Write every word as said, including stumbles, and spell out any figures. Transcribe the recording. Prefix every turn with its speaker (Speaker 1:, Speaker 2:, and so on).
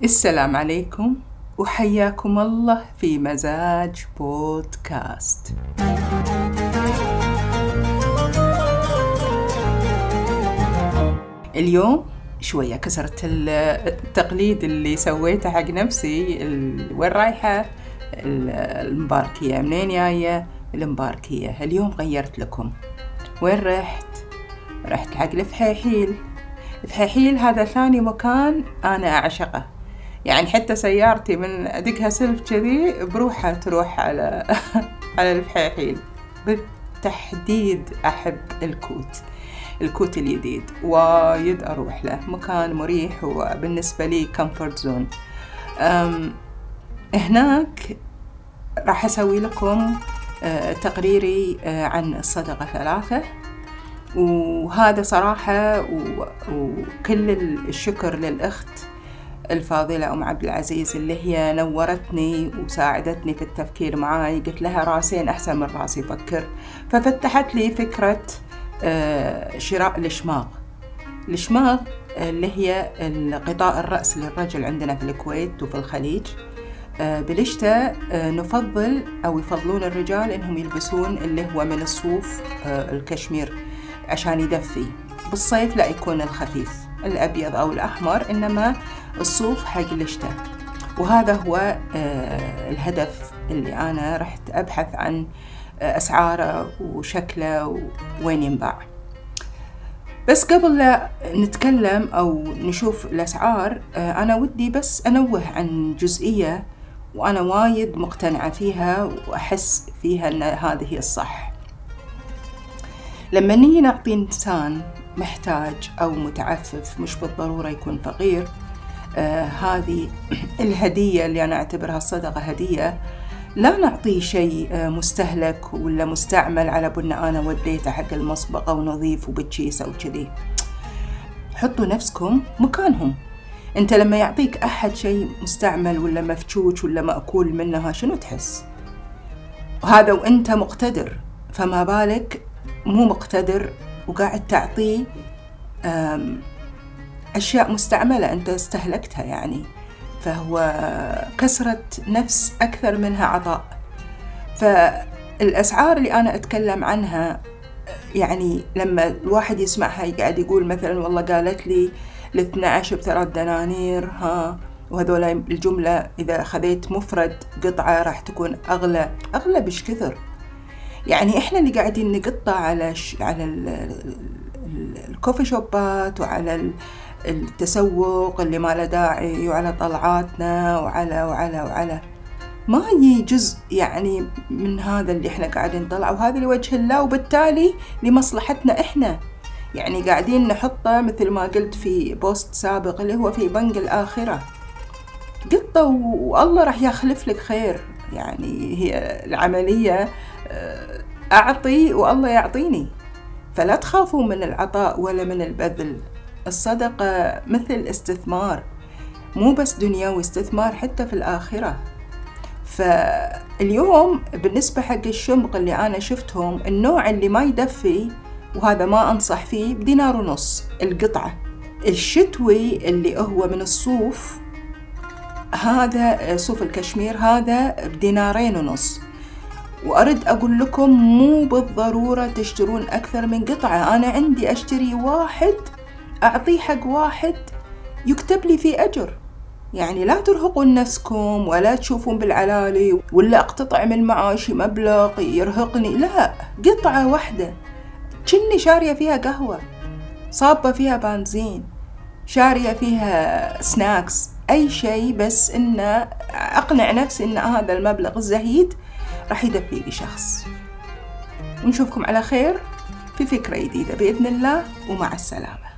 Speaker 1: السلام عليكم وحياكم الله في مزاج بودكاست. اليوم شوية كسرت التقليد اللي سويته حق نفسي. وين رايحة؟ المباركية. منين جاية؟ المباركية. اليوم غيرت لكم. وين رحت؟ رحت حق الفحيحيل. الفحيحيل هذا ثاني مكان أنا أعشقه، يعني حتى سيارتي من أدقها سلف كذي بروحها تروح على على الفحيحيل. بالتحديد أحب الكوت الكوت الجديد، وايد أروح له، مكان مريح وبالنسبة لي كومفورت زون. هناك راح أسوي لكم تقريري عن الصدقة ثلاثة، وهذا صراحة وكل الشكر للأخت الفاضلة أم عبد العزيز اللي هي نورتني وساعدتني في التفكير معاي. قلت لها راسين أحسن من راسي فكر، ففتحت لي فكرة شراء الشماغ. الشماغ اللي هي غطاء الرأس للرجل عندنا في الكويت وفي الخليج. بالشتاء نفضل أو يفضلون الرجال إنهم يلبسون اللي هو من الصوف الكشمير عشان يدفي. بالصيف لا، يكون الخفيف الأبيض أو الأحمر، إنما الصوف حق الشتاء. وهذا هو الهدف اللي أنا رحت أبحث عن أسعاره وشكله وين ينباع. بس قبل لا نتكلم أو نشوف الأسعار، أنا ودي بس أنوه عن جزئية وأنا وايد مقتنعة فيها وأحس فيها أن هذه هي الصح. لما نيجي نعطي إنسان محتاج أو متعفف، مش بالضرورة يكون فقير، آه هذه الهدية اللي أنا أعتبرها الصدقة هدية، لا نعطيه شيء آه مستهلك ولا مستعمل على بن أنا وديته حق المسبقة ونظيف وبتشيسة وكذي. حطوا نفسكم مكانهم. أنت لما يعطيك أحد شيء مستعمل ولا مفتوش ولا مأكول منها، شنو تحس؟ وهذا وأنت مقتدر، فما بالك مو مقتدر وقاعد تعطيه أشياء مستعملة أنت استهلكتها، يعني فهو كسرة نفس أكثر منها عطاء. فالأسعار اللي أنا أتكلم عنها، يعني لما الواحد يسمعها يقعد يقول مثلا والله قالت لي الاثنى عشر بثلاث دنانير، ها، وهذولا الجملة إذا خذيت مفرد قطعة راح تكون أغلى. أغلى بش كثر، يعني إحنا اللي قاعدين نقطع على ش... على الكوفي شوبات وعلى التسوق اللي ما له داعي، وعلى طلعاتنا وعلى وعلى وعلى ما هي جزء يعني من هذا اللي إحنا قاعدين نطلع، وهذا لوجه الله وبالتالي لمصلحتنا إحنا. يعني قاعدين نحطه مثل ما قلت في بوست سابق اللي هو في بنك الآخرة. قطة والله راح يخلف لك خير. يعني هي العملية أعطي والله يعطيني، فلا تخافوا من العطاء ولا من البذل. الصدقة مثل استثمار، مو بس دنيوي، استثمار حتى في الآخرة. فاليوم بالنسبة حق الشمق اللي أنا شفتهم، النوع اللي ما يدفي وهذا ما أنصح فيه، بدينار ونص القطعة. الشتوي اللي هو من الصوف، هذا صوف الكشمير، هذا بدينارين ونص. وأرد أقول لكم مو بالضرورة تشترون أكثر من قطعة. أنا عندي أشتري واحد أعطيه حق واحد يكتب لي فيه أجر. يعني لا ترهقون نفسكم ولا تشوفون بالعلالي ولا أقتطع من معاشي مبلغ يرهقني، لا، قطعة واحدة كني شارية فيها قهوة، صابة فيها بنزين، شارية فيها سناكس، أي شيء، بس إن أقنع نفسي إن هذا المبلغ الزهيد راح يدفي لي شخص. ونشوفكم على خير في فكرة جديدة بإذن الله، ومع السلامة.